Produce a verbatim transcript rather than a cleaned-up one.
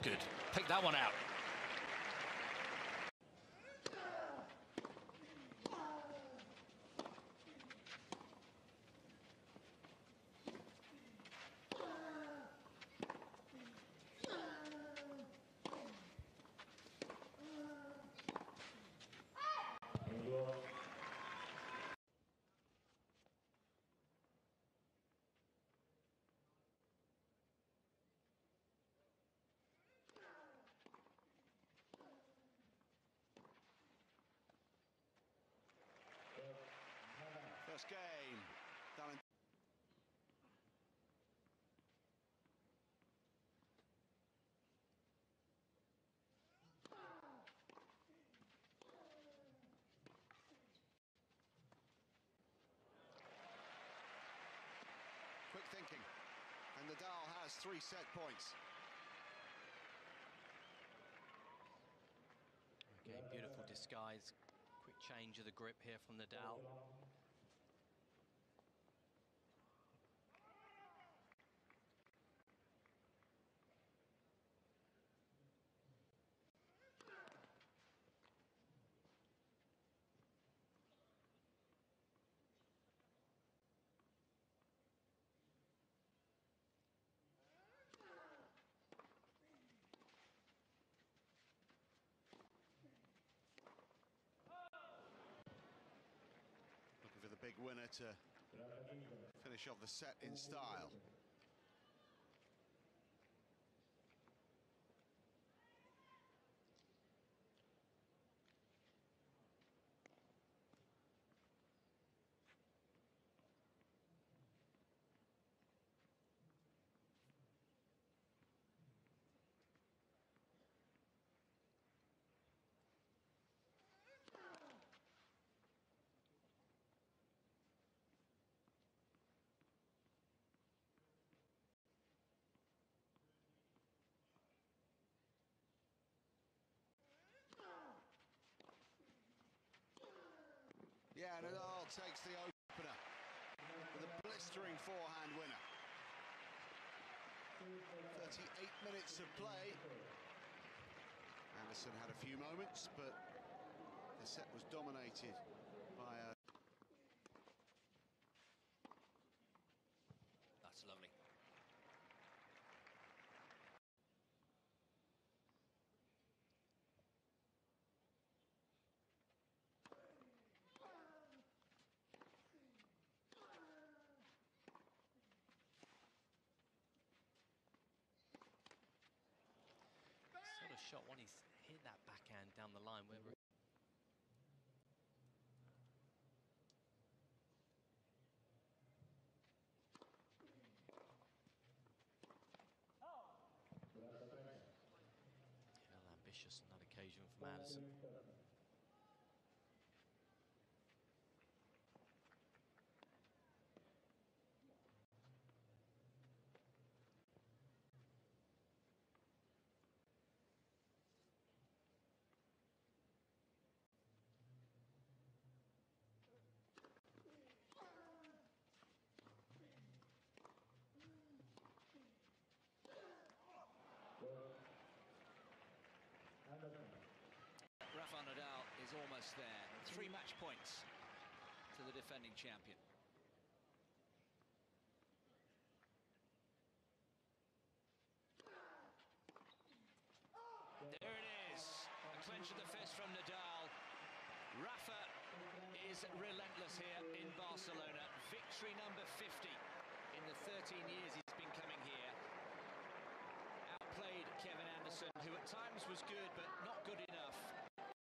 Good. Pick that one out. First game done in quick thinking, and Nadal has three set points. Again, beautiful disguise. Quick change of the grip here from Nadal. Looking for the big winner to finish off the set in style. Yeah, Nadal takes the opener with a blistering forehand winner. thirty-eight minutes of play. Anderson had a few moments, but the set was dominated by a... That's lovely. Sort of shot when he's hit that backhand down the line. Where a little ambitious on that occasion from Anderson. Rafael Nadal is almost there. Three match points to the defending champion. There it is. A clench of the fist from Nadal. Rafa is relentless here in Barcelona. Victory number fifty in the thirteen years he's been coming here. Outplayed Kevin Anderson, who at times was good, but not good enough.